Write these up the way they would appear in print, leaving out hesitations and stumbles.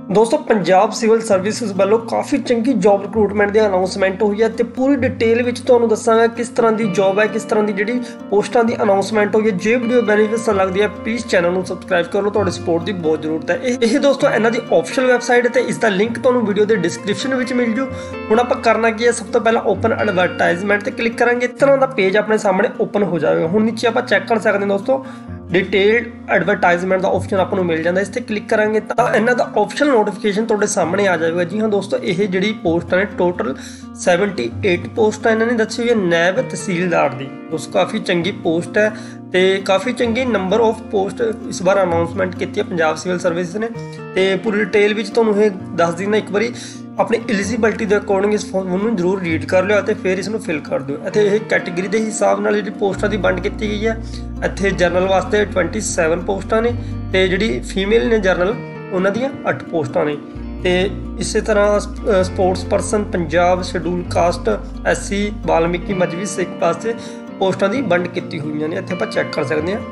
दोस्तों Punjab civil services वालों काफ़ी चंगी जॉब रिक्रूटमेंट की अनाउंसमेंट हुई है तो पूरी डिटेल में तुहानूं दसांगा किस तरह की जॉब है, किस तरह की जी पोस्टां की अनाउंसमेंट हुई है। जो वीडियो बेनीफिट लगती है प्लीज़ चैनल को सबसक्राइब कर लो, तुहाडी सपोर्ट की बहुत जरूरत है। यही दोस्तों इन्हां दी ऑफिशियल वैबसाइट है, इसका लिंक तुहानूं वीडियो के डिस्क्रिप्शन में मिल जू। हुण आपां करना की है, सब तो पहला ओपन एडवरटाइजमेंट पर क्लिक करांगे, इस तरह का पेज अपने सामने ओपन हो जाएगा। हुण नीचे आपां चैक कर सकते हैं दोस्तों डिटेल्ड एडवरटाइजमेंट का ऑप्शन आपको मिल जाता है, इस पर क्लिक करांगे तो इन्हां दा ऑफिशियल नोटिफिकेशन तुहाडे सामने आ जाएगा। जी हाँ दोस्तों, ये जी पोस्टां ने टोटल 78 पोस्टां इन्होंने दसी हुई है नायब तहसीलदार की। दोस्तों काफ़ी चंगी पोस्ट है तो काफ़ी चंगी नंबर ऑफ पोस्ट इस बार अनाउंसमेंट की है पंजाब सिविल सर्विस ने। तो पूरी डिटेल में तुहानूं ये दस देना, एक बारी अपनी एलिजिबिलिटी के अकॉर्डिंग इस फॉर्म में जरूर रीड कर लियो तो फिर इसमें फिल कर दो। इतने यह कैटेगरी के हिसाब नाल जी पोस्टां की वंड की गई है। इतने जनरल वास्ते 27 पोस्टां ने तो जी फीमेल ने जनरल उन्होंने 8 पोस्टां ने। तो इस तरह sports person Punjab schedule caste SC Valmiki Mazhabi Sikh वास्ते पोस्टां की वंड की हुई ने। इतने आप चैक कर सकते हैं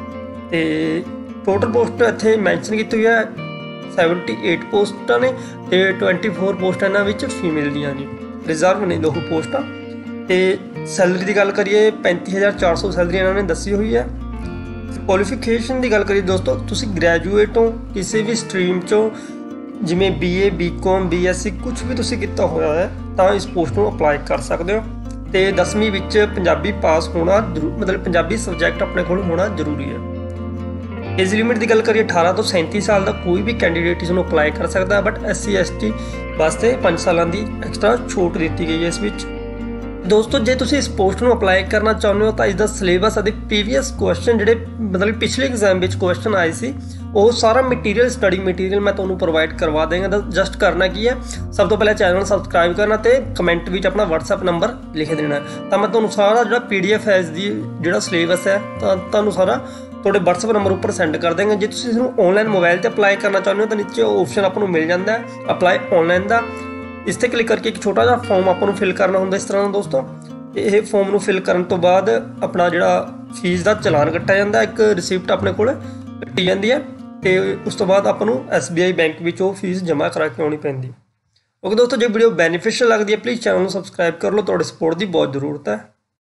तो टोटल पोस्ट इतने मैंशन की हुई है 78 पोस्टां ने तो 24 पोस्टां इन्हां फीमेल दियां ने, रिजर्व ने 2 पोस्टां। तो सैलरी की गल करिए 35,400 सैलरी इन्होंने दसी हुई है। क्वालिफिकेशन की गल करिए दोस्तों, तुसी ग्रैजुएट हो किसी भी स्ट्रीम चो, जिमें BA BCom BSc कुछ भी तुसी किया हुआ है तो इस पोस्ट को अप्लाई कर सकते हो। तो 10वीं विच पंजाबी पास होना मतलब पंजाबी सबजैक्ट अपने को होना जरूरी है। एज लिमिट की गल करिए 18 तो 37 साल का कोई भी कैंडीडेट इसमें अप्लाई कर सकता है, बट SC ST वास्ते 5 साल की एक्सट्रा छूट दी गई है इस विच। दोस्तों जे तुसी इस पोस्ट को अप्लाई करना चाहते हो तो इसका सिलेबस आदि प्रीवियस क्वेश्चन जोड़े मतलब पिछले एग्जाम में क्वेश्चन आए सी वो सारा मटीरियल स्टडी मटीरियल मैं तुम्हें प्रोवाइड करवा देंगे। जस्ट करना की है, सब तो पहले चैनल सबसक्राइब करना तो कमेंट में अपना WhatsApp नंबर लिख देना तो मैं तुम्हें सारा जो PDF है इसकी जो सिलेबस है तो सारा थोड़े WhatsApp नंबर उपर सेंड कर देंगे। जो तुम इसमें ऑनलाइन मोबाइल पर अप्लाई करना चाहते हो तो नीचे ऑप्शन आपको मिल जाता है अप्लाई ऑनलाइन का। इस पर क्लिक करके एक छोटा जहा फॉर्म आपको फिल करना होंगे इस तरह दोस्तों। ये फॉर्म को फिल करने तो बाद अपना जो फीस का चलान कट्टा जाता है, एक रिसिप्ट अपने को कट्टी जाती है तो उस तो बाद आपको SBI बैंक में वो फीस जमा करा के आनी पैंदी। ओके दोस्तों, जो वीडियो बेनीफिशियल लगती है प्लीज़ चैनल को सबसक्राइब कर लो, थोड़ी सपोर्ट की बहुत जरूरत है।